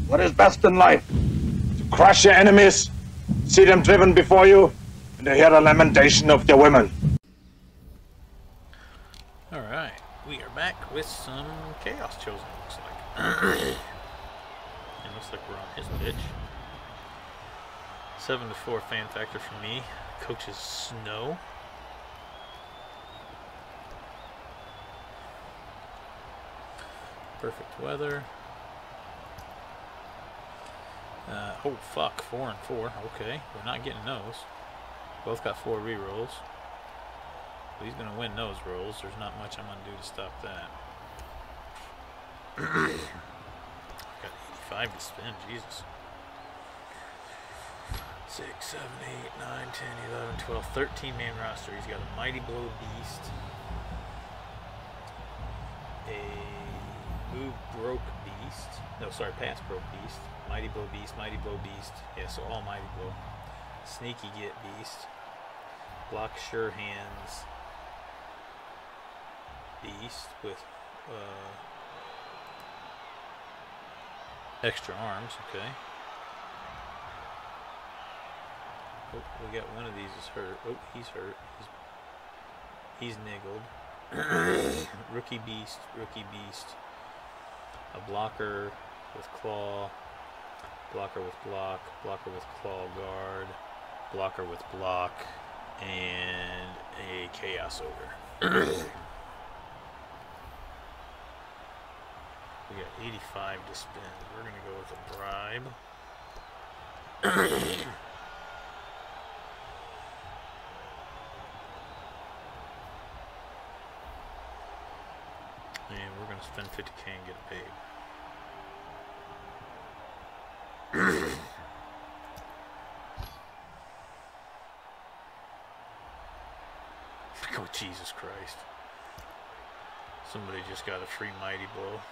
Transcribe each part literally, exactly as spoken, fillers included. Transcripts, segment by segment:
what is best in life? To crush your enemies, see them driven before you, and to hear the lamentation of their women. Alright, we are back with some Chaos Chosen, looks like. It looks like we're on his pitch. seven to four fan factor for me. Coach's Snow. Perfect weather. Uh, oh fuck, four and four. Okay, we're not getting those. Both got four rerolls. Well, he's gonna win those rolls. There's not much I'm gonna do to stop that. I've got eighty-five to spend. Jesus. Six, seven, eight, nine, ten, eleven, twelve, thirteen man roster. He's got a Mighty Blow Beast, a Move Broke Beast. No, sorry, Pass Broke Beast. Mighty Blow Beast, Mighty Blow Beast. Yeah, so all Mighty Blow. Sneaky Get Beast. Block Sure Hands Beast with uh, extra arms. Okay. Oh, we got one of these is hurt. Oh, he's hurt. He's, he's niggled. Rookie Beast, Rookie Beast. A blocker with claw. Blocker with block. Blocker with claw guard. Blocker with block. And a Chaos Ogre. We got eighty-five to spend. We're going to go with a bribe. And we're going to spend fifty K and get it paid. Oh, Jesus Christ. Somebody just got a free Mighty Blow.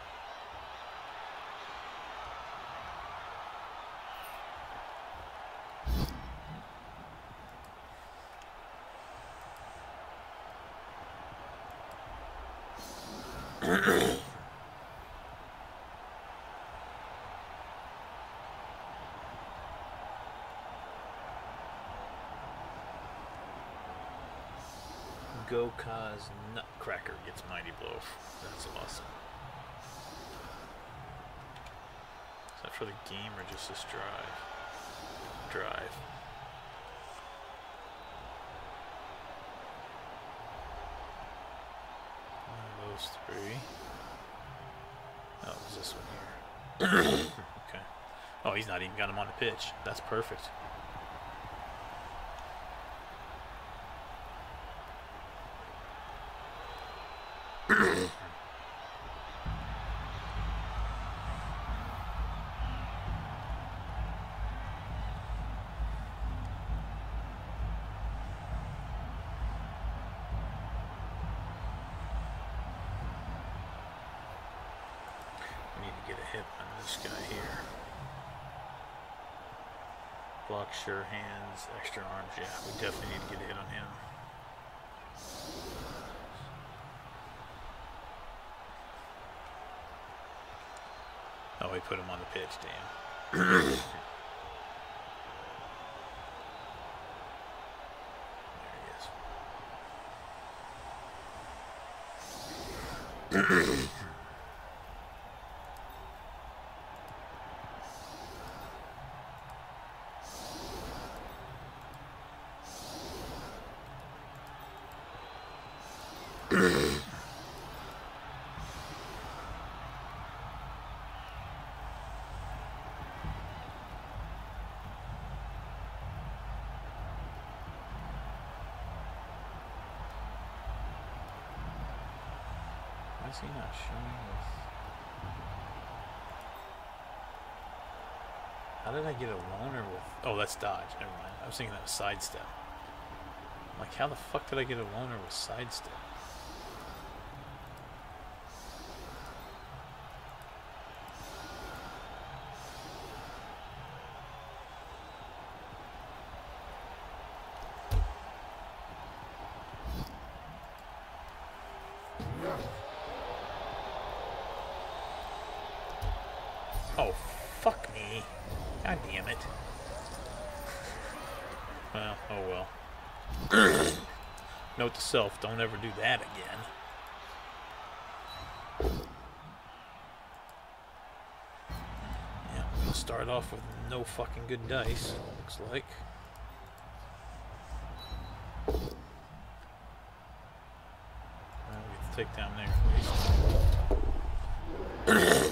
Goka's Nutcracker gets Mighty Blow. That's awesome. Is that for the game or just this drive? Drive. One of those three. Oh, it was this one here. Okay. Oh, he's not even got him on the pitch. That's perfect. Block Sure Hands, extra arms. Yeah, we definitely need to get a hit on him. Oh, we put him on the pitch, damn. There he is. Why is he not showing this? How did I get a loner with... Oh, that's dodge. Never mind. I was thinking that was sidestep. Like, how the fuck did I get a loner with sidestep? Oh, fuck me. God damn it. Well, oh well. Note to self, don't ever do that again. Yeah, I'm gonna start off with no fucking good dice, looks like. Well, we get to take down there at least.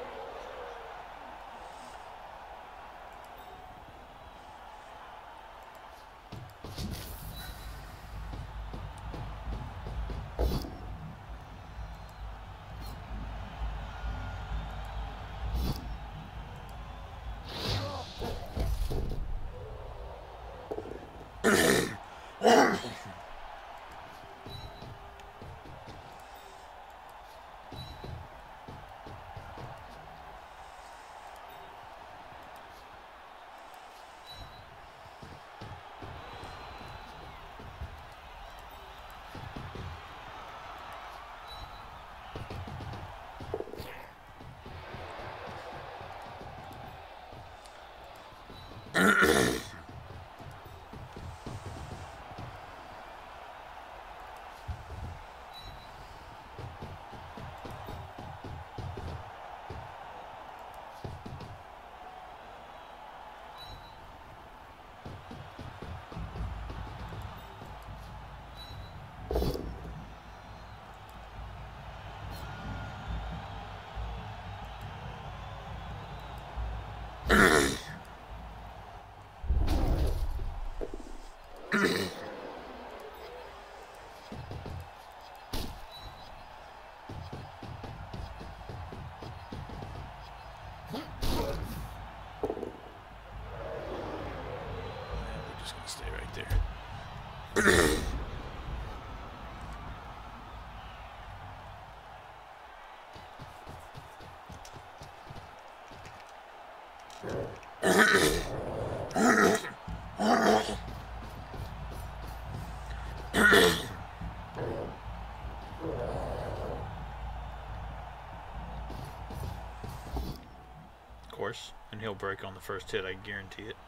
Course, and he'll break on the first hit, I guarantee it.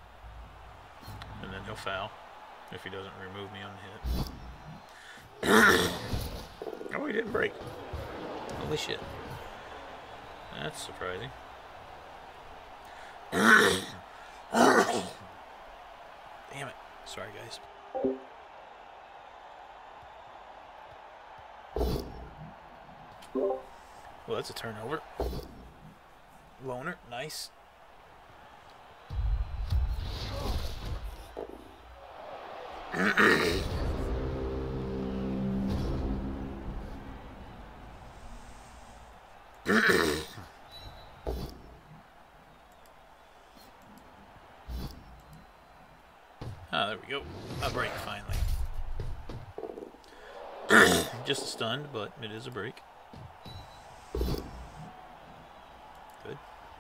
And then he'll foul if he doesn't remove me on the hit. Oh, he didn't break. Holy shit. That's surprising. Damn it. Sorry, guys. Well, that's a turnover. Loner, nice. Ah, there we go. A break, finally. Just stunned, but it is a break. Good.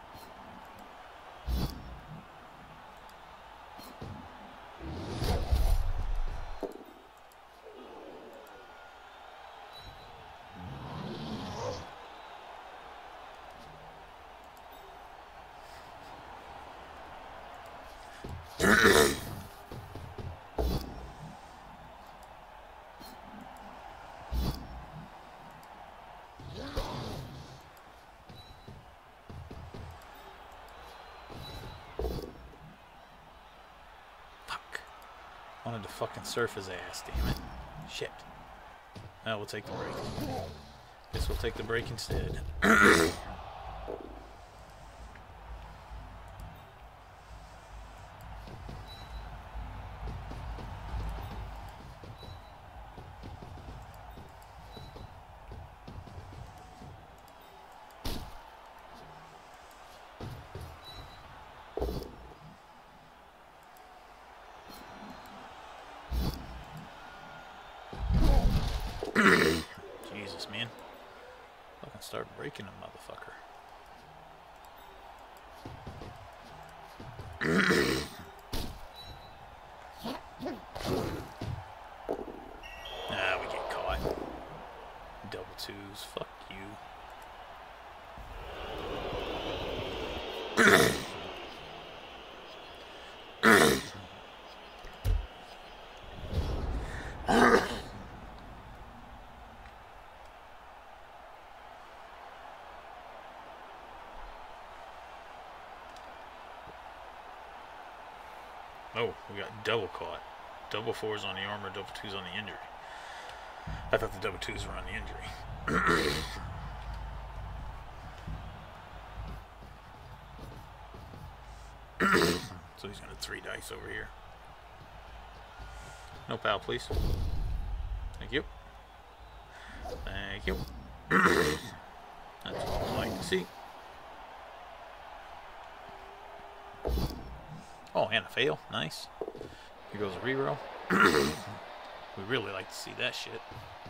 Wanted to fucking surf his ass, damn it. Shit. Now we'll take the break. Guess we'll take the break instead. Jesus, man. Fucking start breaking a motherfucker. Ah, we get caught. Double twos. Fuck you. Oh, we got double caught. Double fours on the armor, double twos on the injury. I thought the double twos were on the injury. So he's gonna three dice over here. No pal, please. Thank you. Thank you. That's what I like to see. Oh, and a fail. Nice. Here goes a reroll. We really like to see that shit.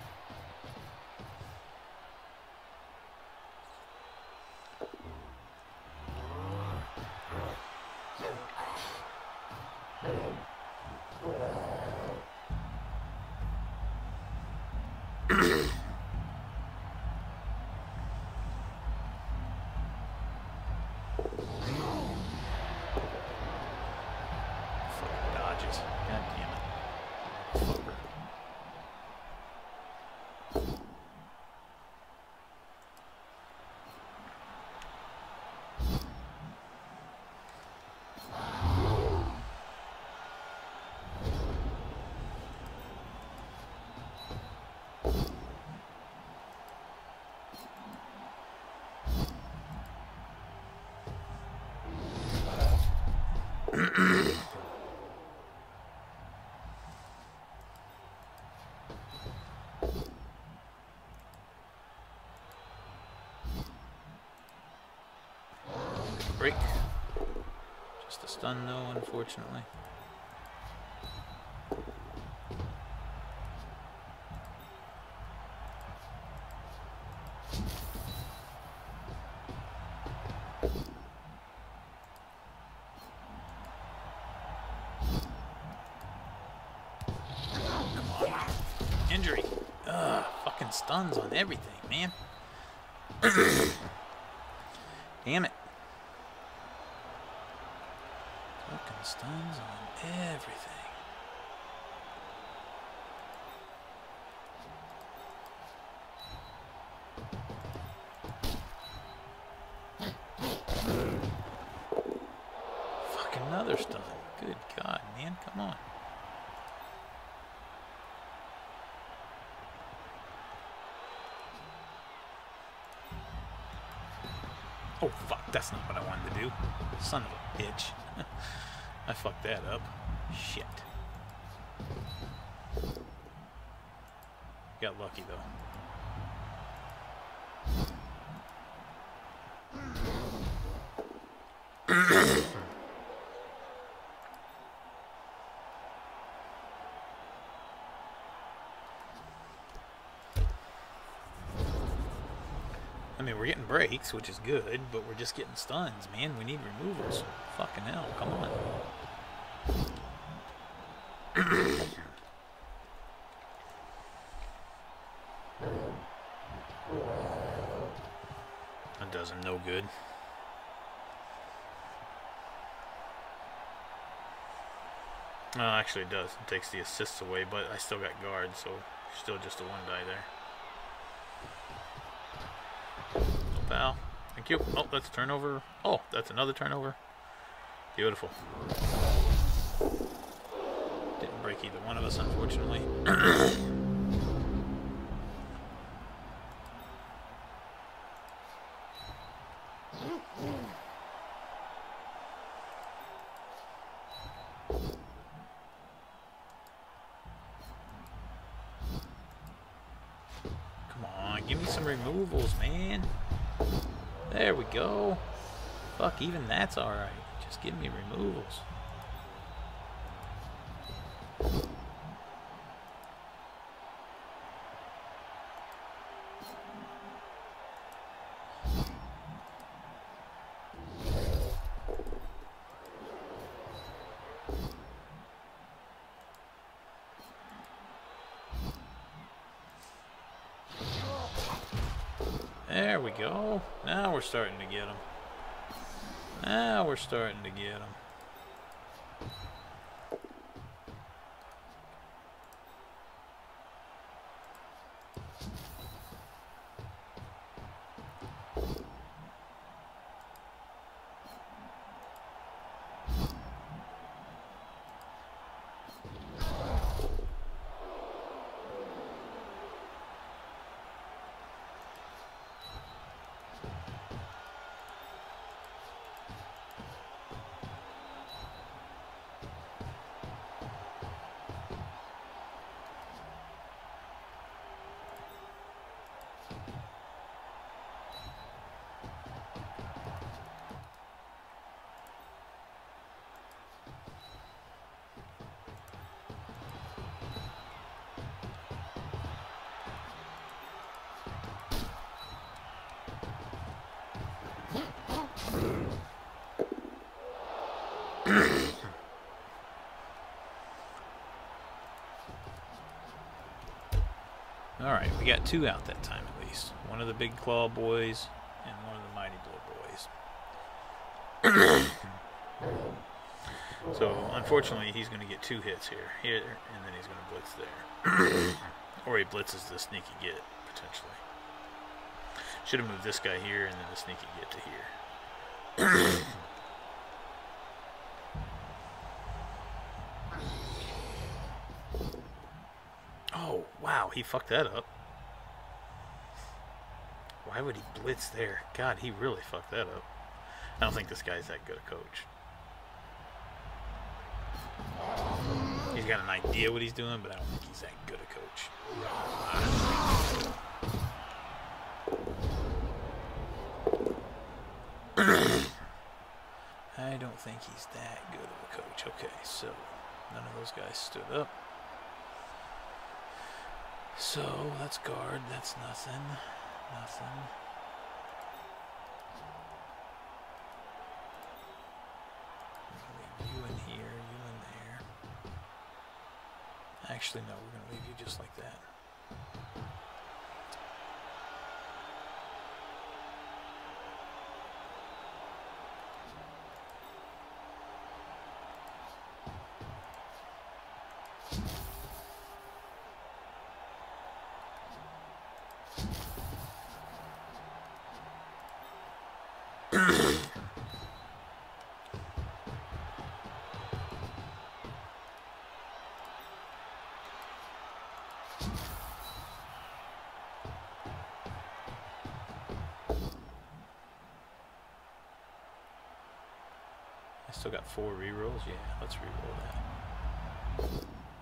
Dodges. God damn it. Fucker. Break. Just a stun though, unfortunately. Come on. Injury. Ugh, fucking stuns on everything, man. Damn it. Fucking stuns on everything. Fucking another stun. Good God, man, come on. Oh fuck, that's not what I wanted to do. Son of a bitch. I fucked that up. Shit. Got lucky though. I mean, we're getting breaks, which is good, but we're just getting stuns, man. We need removals. Fucking hell, come on. That does him no good. No, actually it does. It takes the assists away, but I still got guard, so still just a one die there. Pal. Thank you. Oh, that's a turnover. Oh, that's another turnover. Beautiful. Didn't break either one of us, unfortunately. Come on, give me some removals, man. There we go. Fuck, even that's alright. Just give me removals. There we go. Now we're starting to get them. Now we're starting to get them. Alright, we got two out that time at least. One of the big claw boys and one of the mighty blow boys. So, unfortunately, he's going to get two hits here. Here, and then he's going to blitz there. Or he blitzes the sneaky get, potentially. Should have moved this guy here and then the sneaky get to here. Oh, wow, he fucked that up. Why would he blitz there? God, he really fucked that up. I don't think this guy's that good a coach. He's got an idea what he's doing, but I don't think he's that good a coach. I don't think he's that good of a coach. Okay, so none of those guys stood up. So that's guard, that's nothing. Nothing. Leave you in here, you in there. Actually, no, we're going to leave you just like that. I still got four rerolls. Yeah, let's reroll that.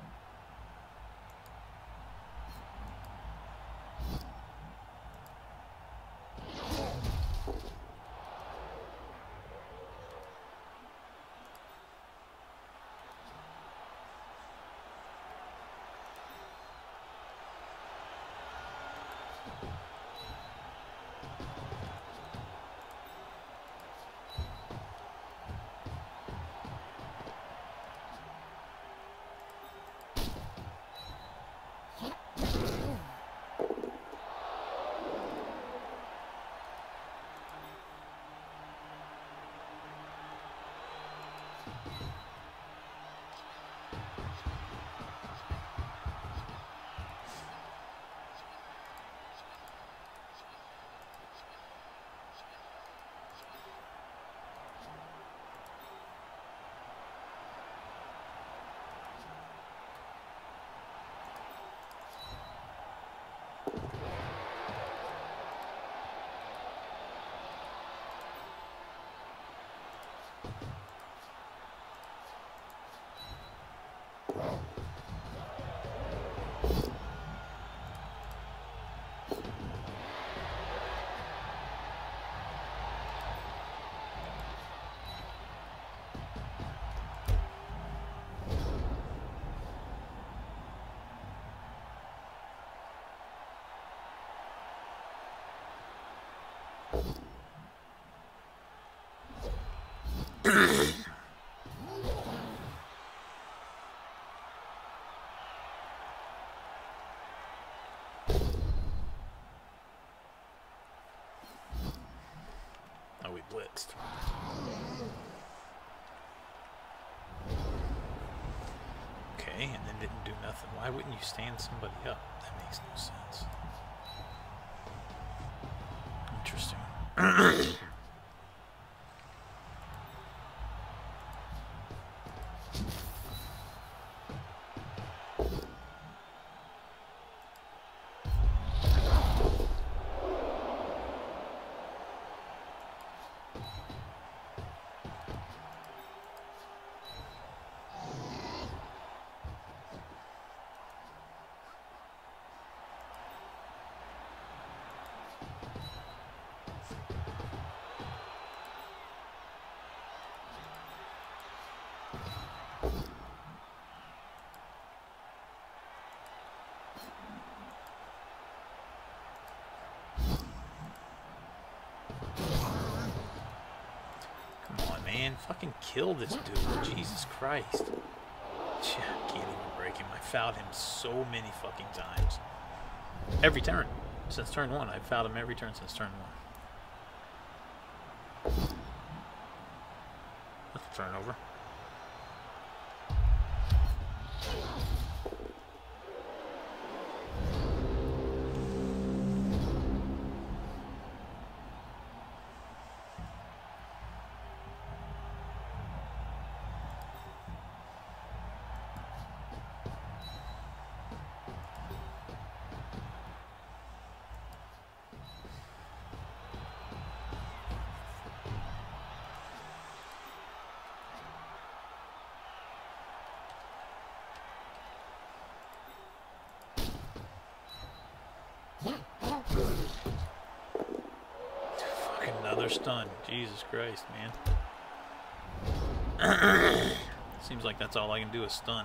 Oh, we blitzed. Okay, and then didn't do nothing. Why wouldn't you stand somebody up? That makes no sense. Interesting. man. Fucking kill this dude. Jesus Christ. I can't even break him. I fouled him so many fucking times. Every turn. Since turn one. I've fouled him every turn since turn one. That's a turnover. Fucking another stun. Jesus Christ, man. Seems like that's all I can do is stun.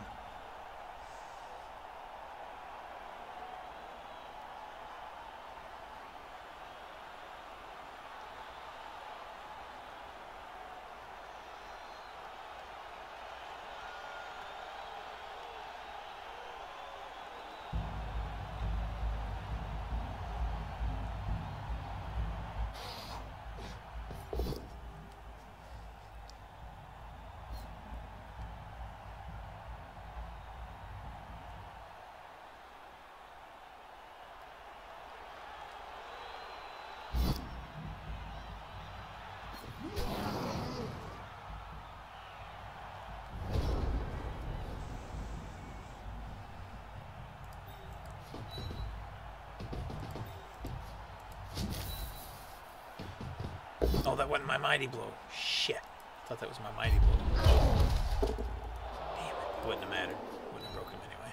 Oh, that wasn't my mighty blow. Shit. I thought that was my mighty blow. Damn it. It wouldn't have mattered. Wouldn't have broke him anyway.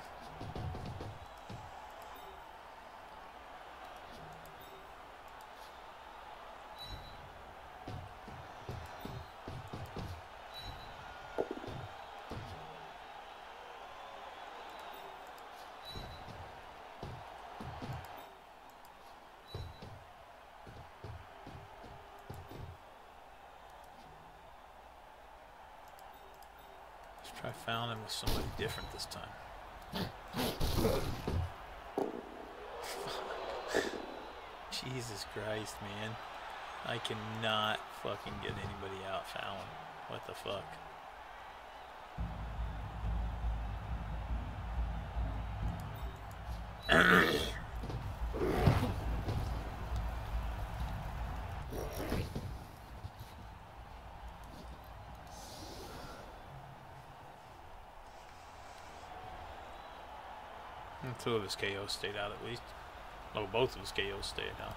Try found him with somebody different this time. Jesus Christ, man. I cannot fucking get anybody out fouling. What the fuck? Two of his K Os stayed out at least. Oh, both of his K Os stayed out.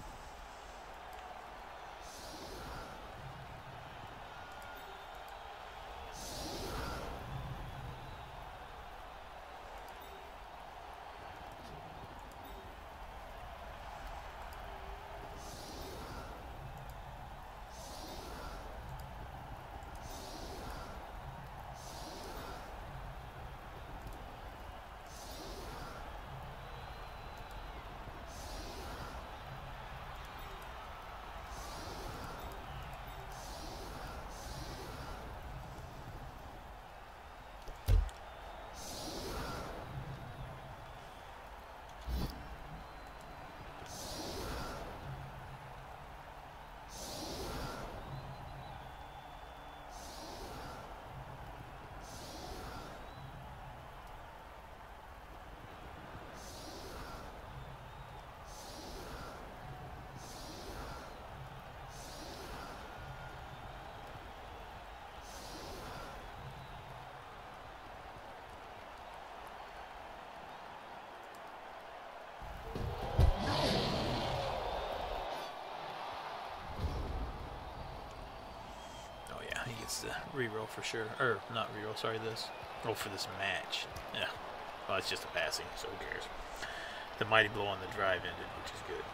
The reroll for sure, or not reroll, sorry, this roll for this match. Yeah, well, it's just a passing, so who cares? The mighty blow on the drive ended, which is good.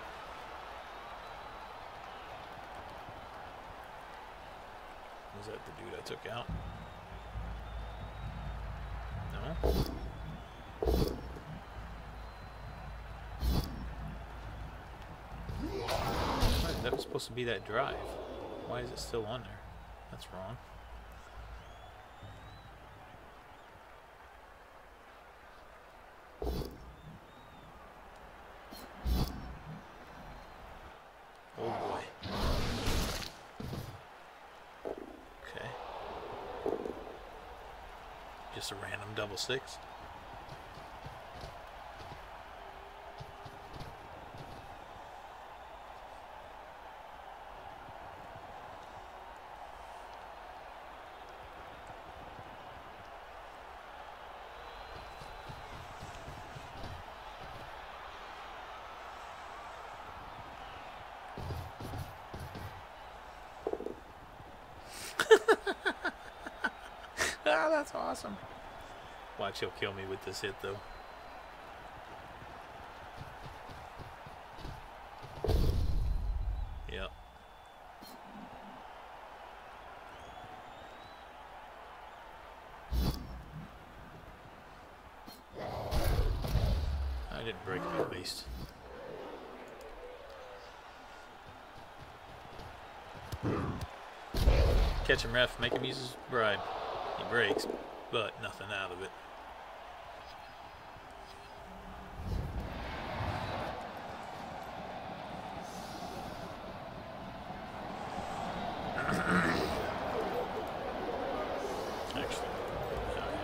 Was that the dude I took out? No. That was supposed to be that drive. Why is it still on there? That's wrong. Oh boy. Okay. Just a random double six. Ah, that's awesome. Watch, he'll kill me with this hit, though. Yep. I didn't break me at least. Catch him, ref. Make him use his bribe. He breaks, but nothing out of it. Actually, oh yeah.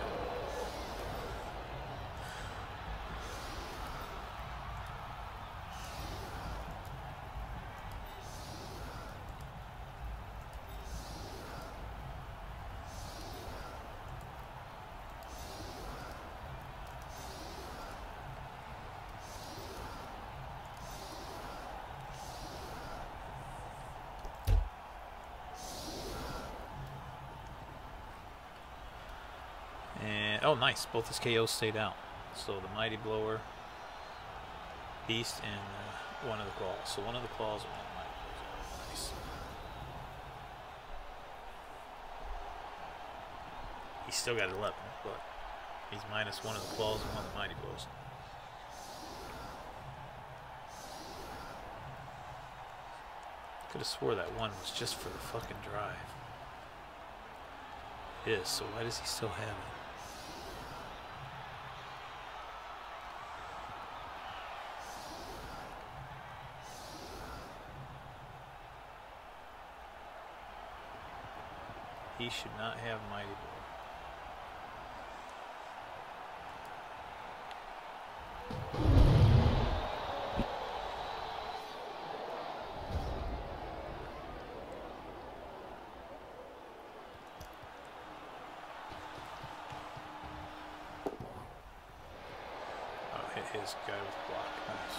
And, oh, nice. Both his K Os stayed out. So the Mighty Blower, Beast, and uh, one of the claws. So one of the claws and one of the Mighty Blowers. Nice. He's still got eleven, but he's minus one of the claws and one of the Mighty Blows. Could have swore that one was just for the fucking drive. It is, so why does he still have it? He should not have Mighty Blow. Oh, hit his guy with the block. Nice.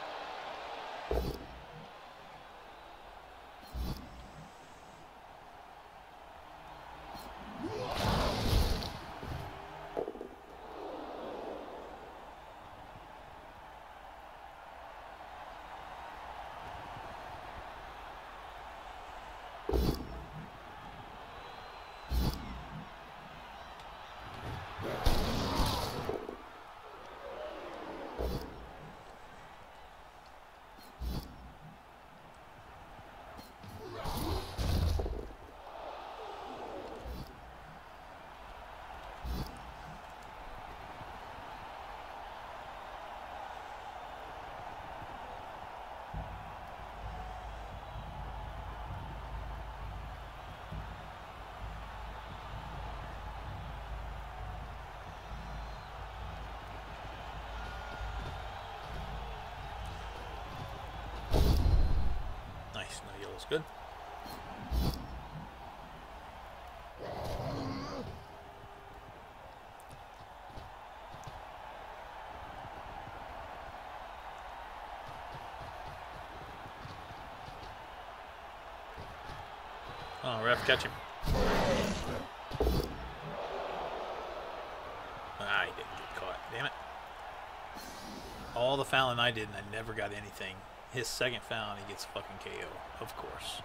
Nice, no yellow's good. Oh, ref, catch him. Ah, he didn't get caught. Damn it. All the fouling I did and I never got anything. His second foul and he gets fucking K O, of course.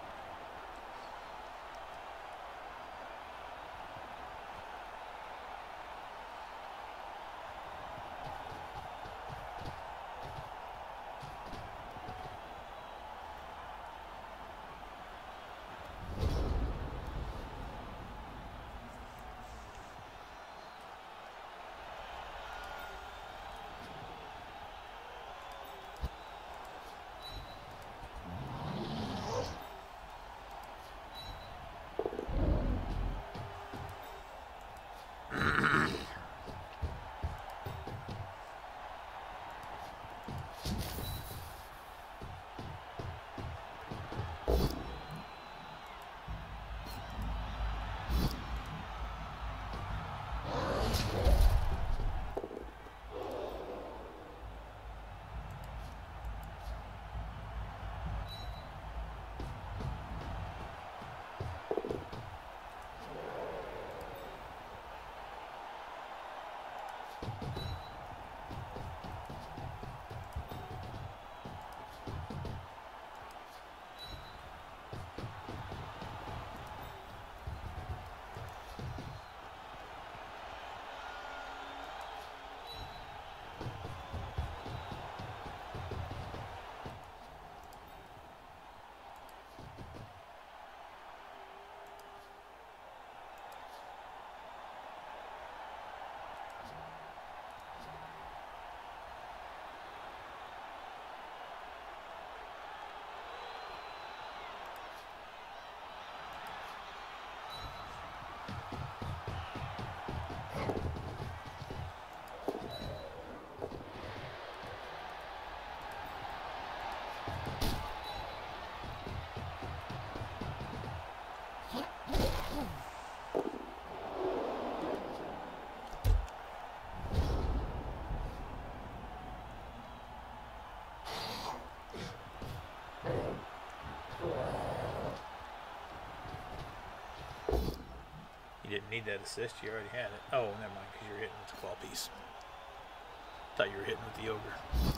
You didn't need that assist. You already had it. Oh, never mind, because you're hitting with the claw piece. Thought you were hitting with the ogre.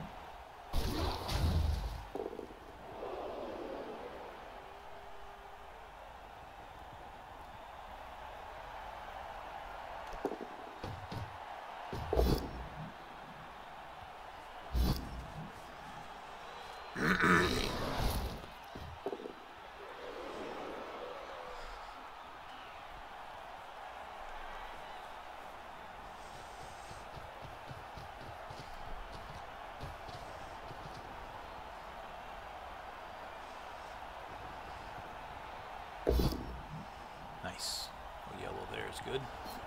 Nice. Oh, yellow there is good.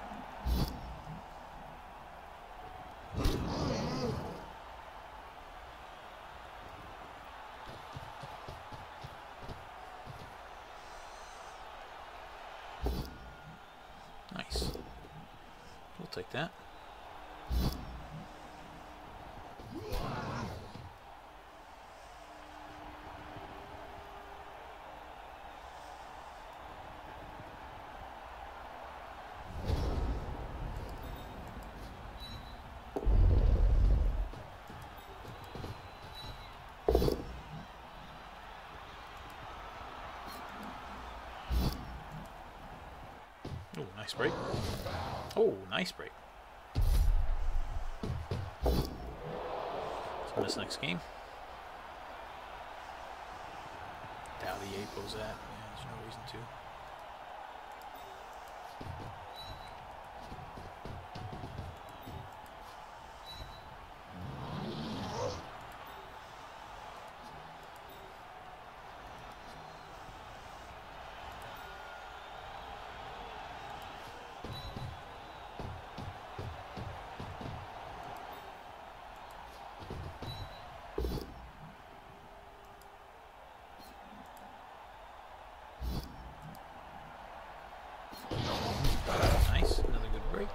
Nice. We'll take that. Oh, nice break. Oh, nice break. Let's win this next game. Doubt the Apo's at. Yeah, there's no reason to. Nice, another good break.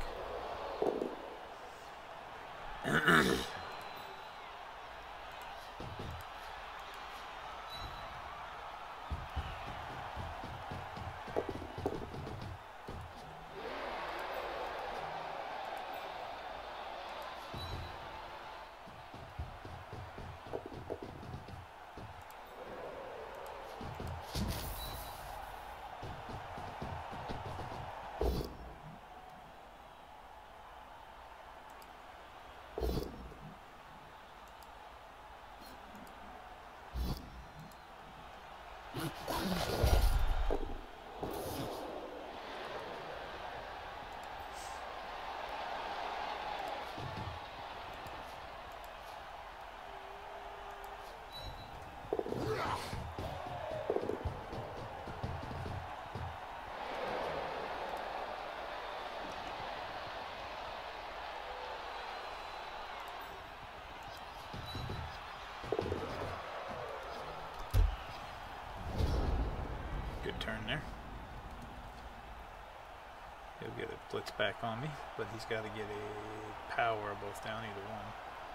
Good turn there. He'll get a blitz back on me, but he's got to get a power both down, either one.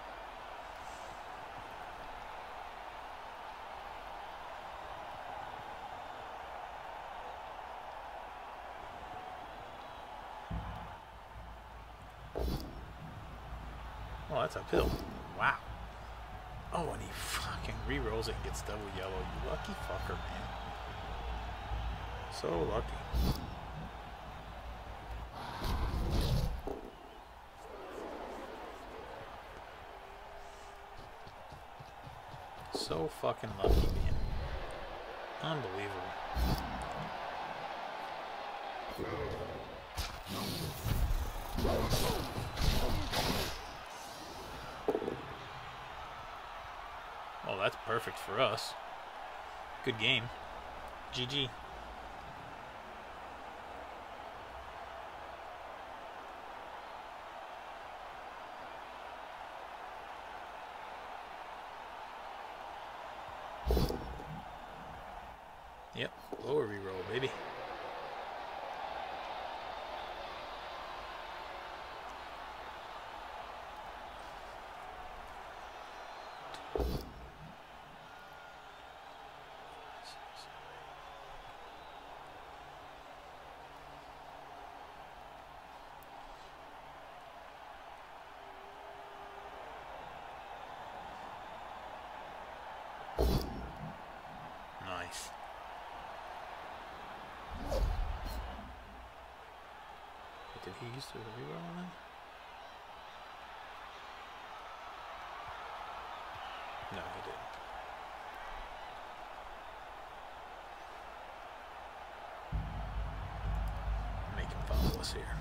Oh, that's uphill. Wow. Oh, and he fucking re-rolls it and gets double yellow. You lucky fucker, man. So lucky. So fucking lucky, man. Unbelievable. Oh, that's perfect for us. Good game. G G. Yep, lower reroll, baby. did he use the reroll on that? No, he didn't. Make him follow us here.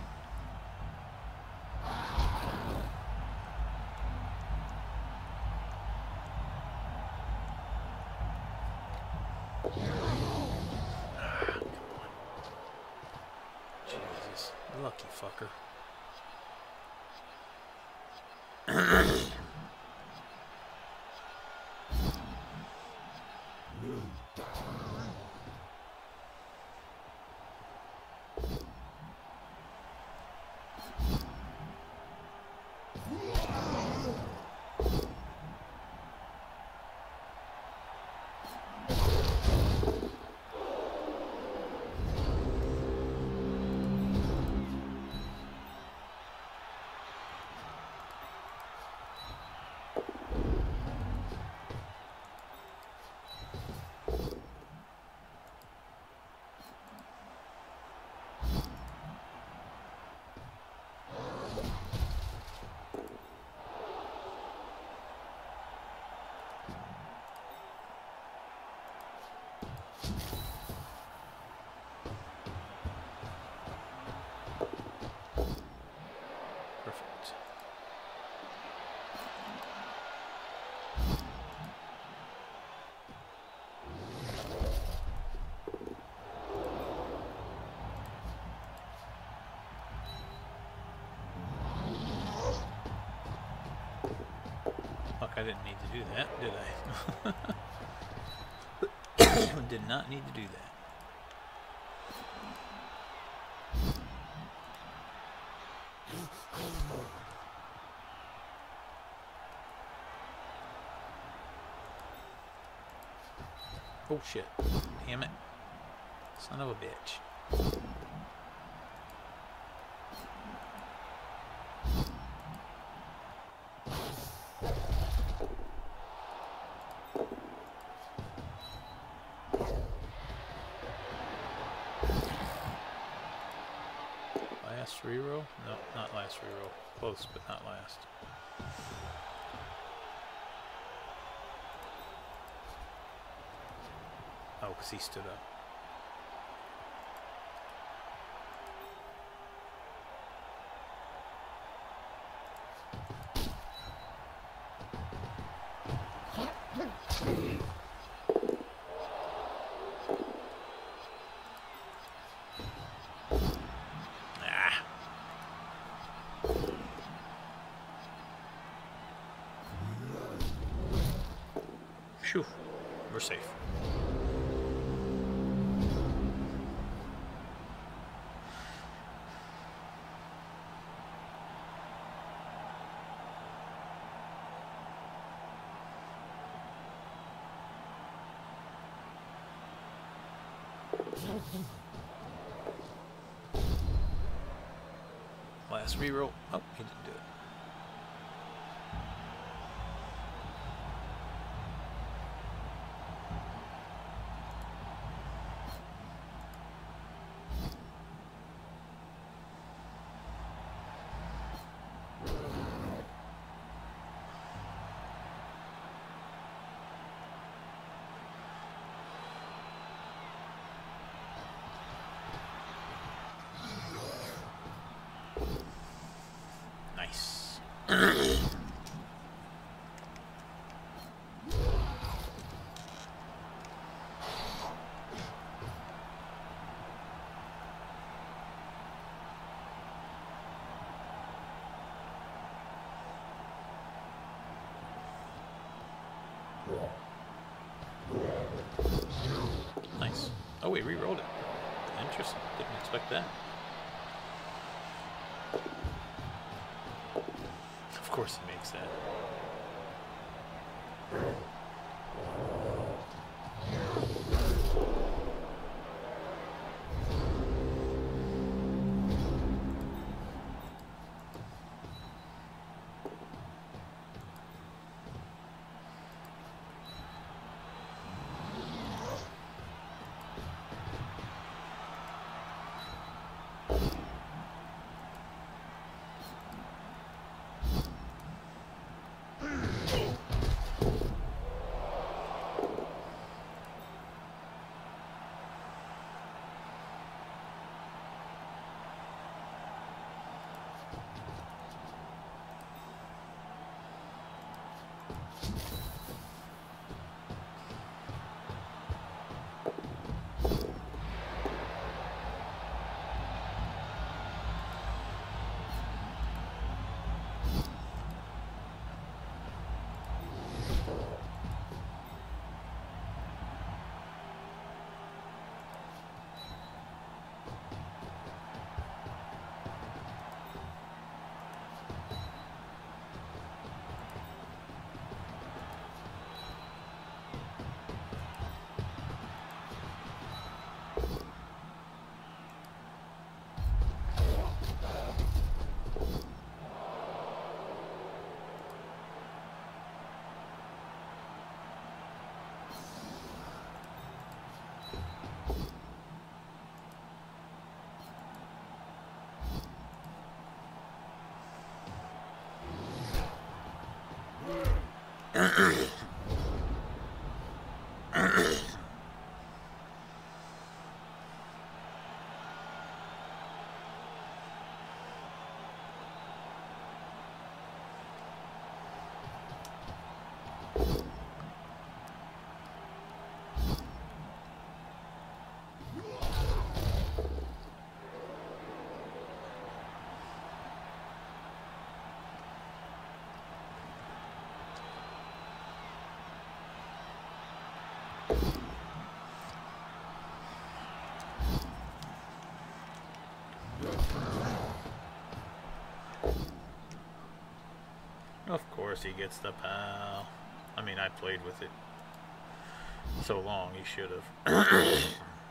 Jesus, lucky fucker. Perfect. Fuck, I didn't need to do that, did I? Did not need to do that. Oh shit. Damn it. Son of a bitch. Last reroll? No, not last reroll. Close, but not last. Oh, because he stood up. Ah. Phew. We're safe. Last reroll. Oh, he didn't do it. Nice. Nice. Oh, we re-rolled it. Interesting. Didn't expect that. Of course he makes that. Of course he gets the pal. I mean, I played with it so long, he should have.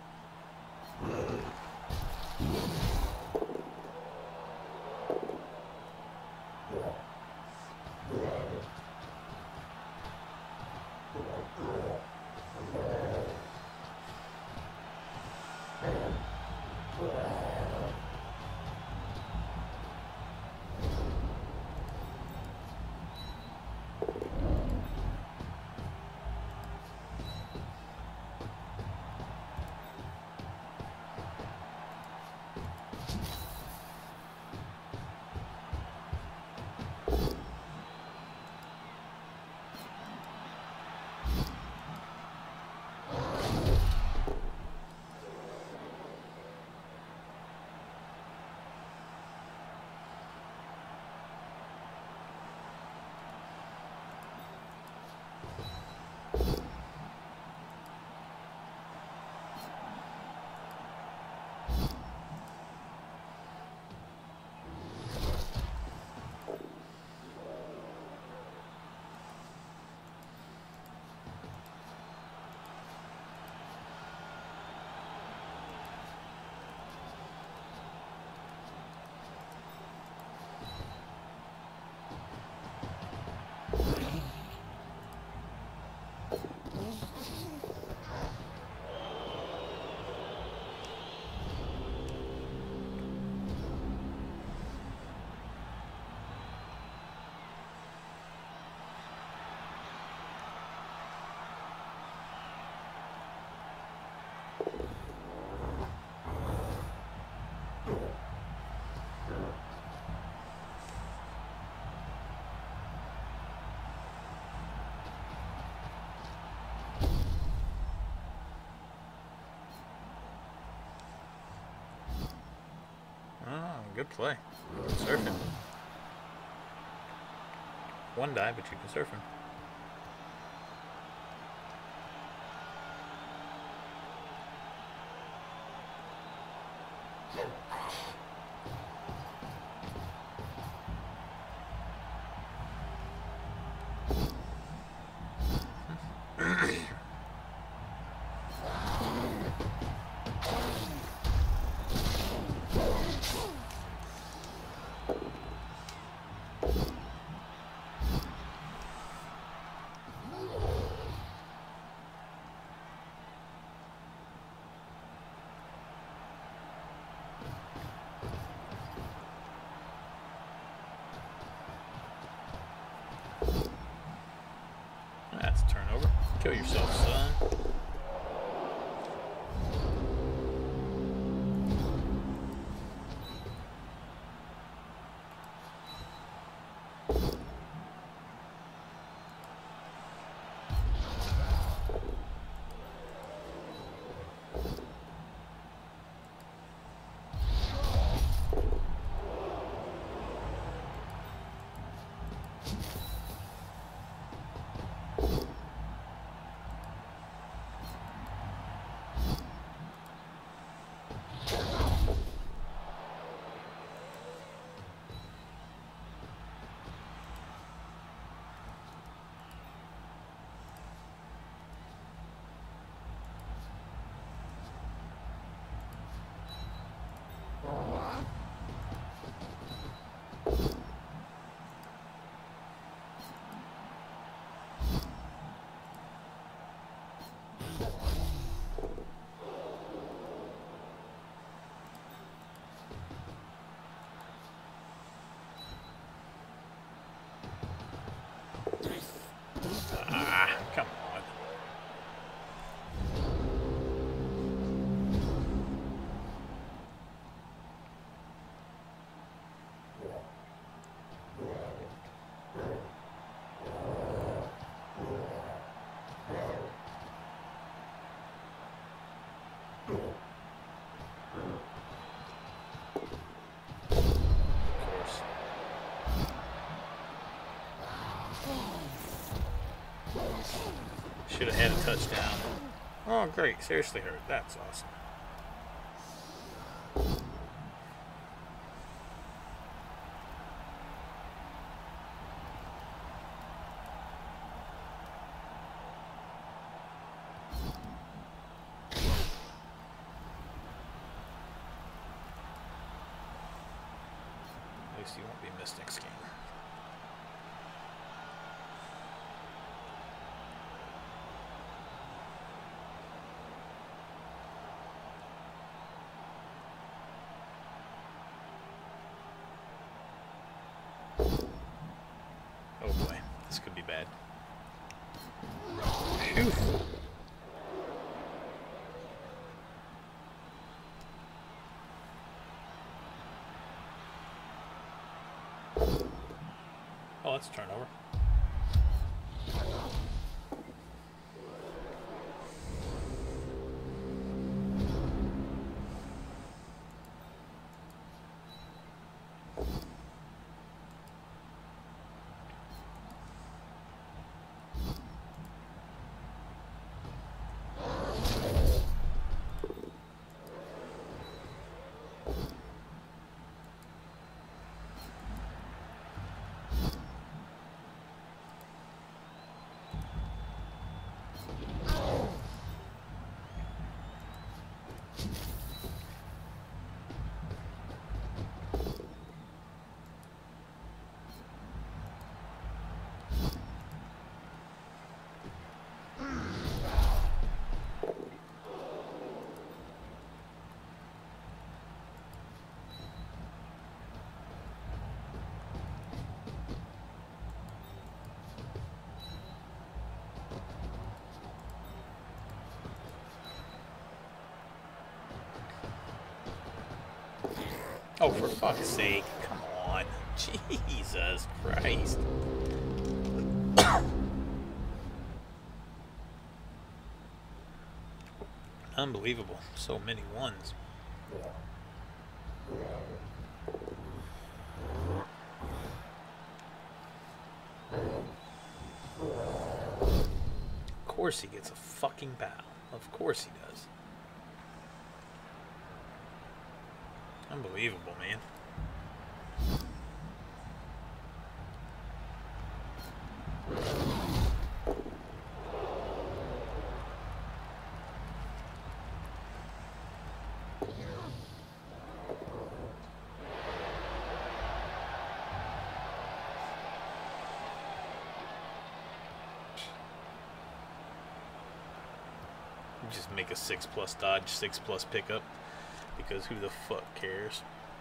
Good play. Surfing. One die, but you can surf him. That's a turnover. Kill yourself, son. touchdown. Oh, great. Seriously hurt. That's awesome. At least you won't be missed next game. Oh boy, this could be bad. Phew. Oh, that's a turnover. Oh, for fuck's sake. Come on. Jesus Christ. Unbelievable. So many ones. Of course he gets a fucking bow. Of course he does. Unbelievable, man. Just make a six plus dodge, six plus pickup, because who the fuck cares?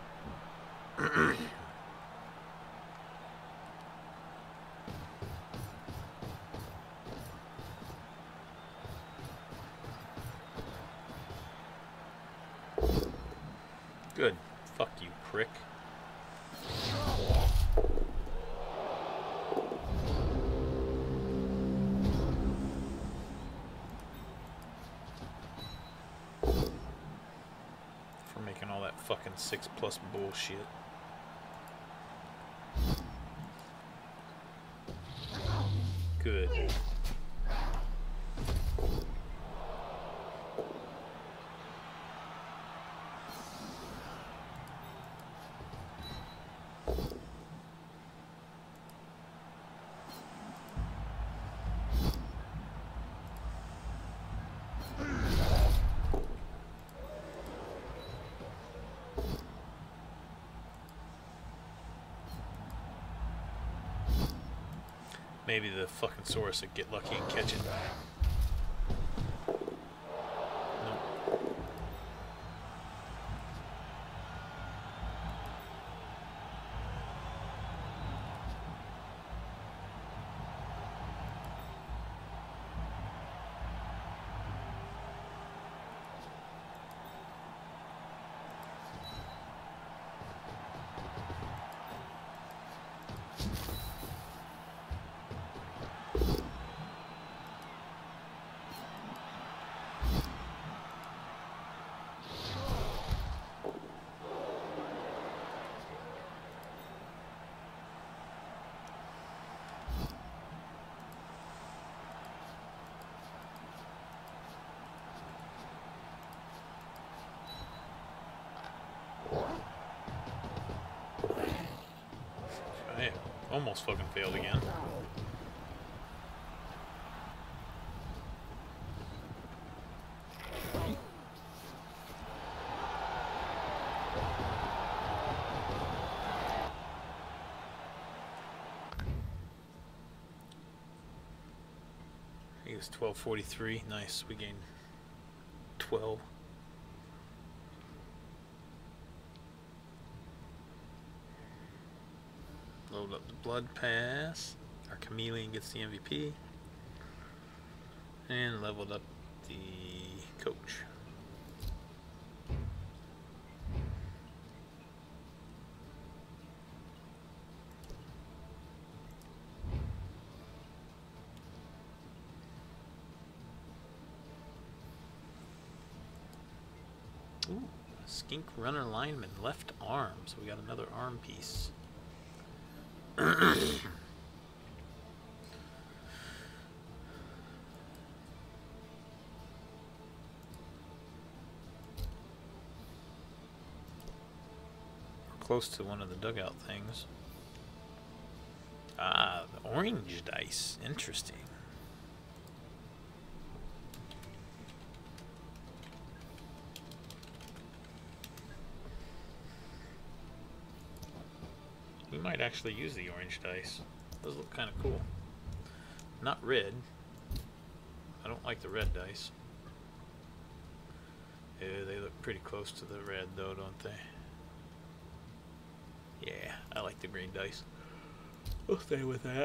Good. Fuck you, prick. All that fucking six plus bullshit. Good. Maybe the fucking Saurus would get lucky and catch it. Nope. Almost fucking failed again. He was twelve forty-three. Nice. We gained twelve. Load up the blood pass. Our chameleon gets the M V P. And leveled up the coach. Ooh, skink runner lineman, left arm. So we got another arm piece. Close to one of the dugout things. Ah, the orange dice. Interesting. We might actually use the orange dice. Those look kind of cool. Not red. I don't like the red dice. Yeah, they look pretty close to the red though, don't they? Yeah, I like the green dice. We'll stay with that.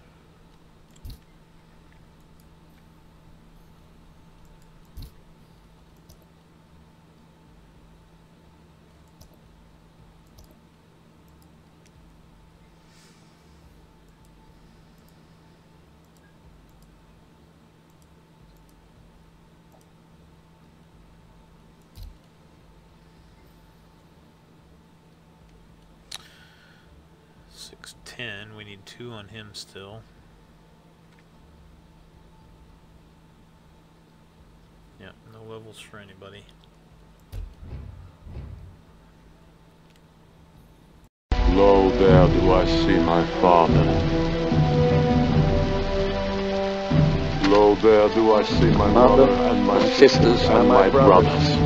six ten, we need two on him still. Yeah, no levels for anybody. Lo, there do I see my father. Lo, there do I see my mother and my sisters and my brothers.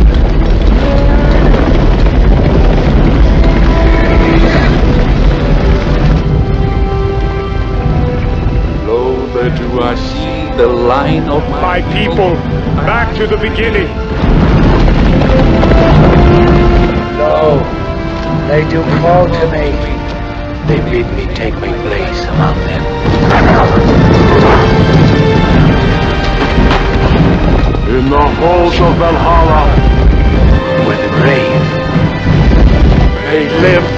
There do I see the line of My people, back to the beginning. Lo, they do call to me. They bid me take my place among them. In the halls of Valhalla, Where the brave they live